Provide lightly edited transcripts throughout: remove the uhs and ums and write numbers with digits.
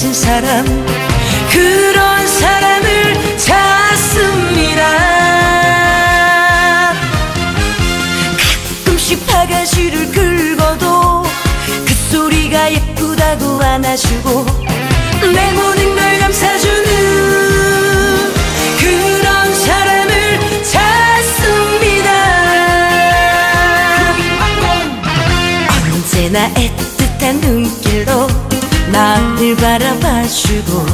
가진 사람, 그런 사람을 찾습니다. 가끔씩 바가지를 긁어도 그 소리가 예쁘다고 안아주고 내 모든 걸 감싸주는 그런 사람을 찾습니다. 언제나 애틋한 눈길로 나를 바라봐주고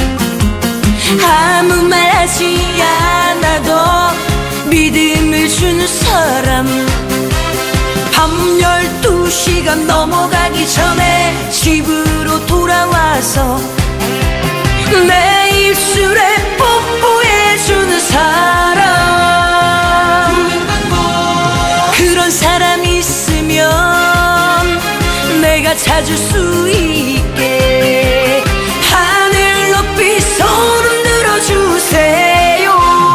아무 말 하지 않아도 믿음을 주는 사람, 밤 12시가 넘어가기 전에 집으로 돌아와서 내 입술에 뽀뽀해주는 사람, 그런 사람이 있으면 내가 찾을 수 있게 하늘 높이 손을 들어주세요.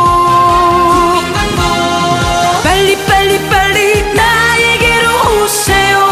빨리 빨리 빨리 나에게로 오세요.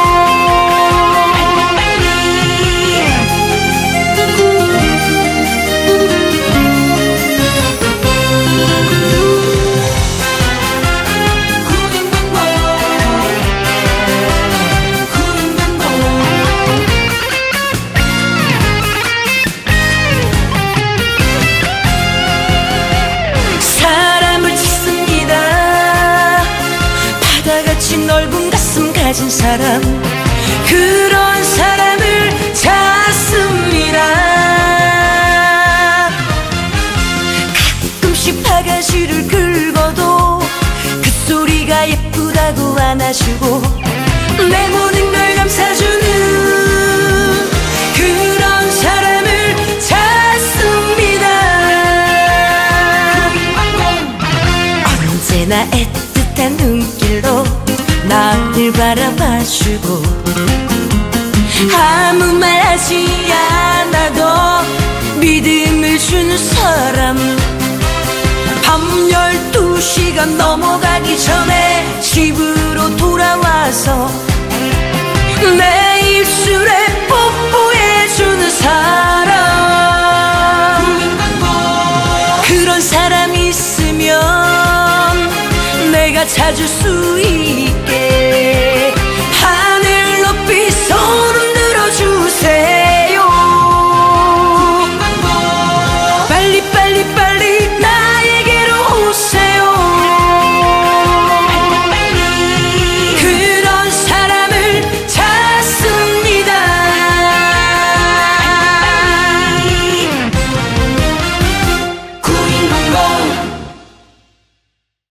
넓은 가슴 가진 사람, 그런 사람을 찾습니다. 가끔씩 바가지를 긁어도 그 소리가 예쁘다고 안아주고 내 모든 걸 감싸주는 그런 사람을 찾습니다. 언제나 애틋한 눈길로 나를 바라봐주고 아무 말 하지 않아도 믿음을 주는 사람, 밤 12시가 넘어가기 전에 집으로 돌아와서 내 입술에 뽀뽀해주는 사람, 그런 사람이 있으면 내가 찾을 수 있게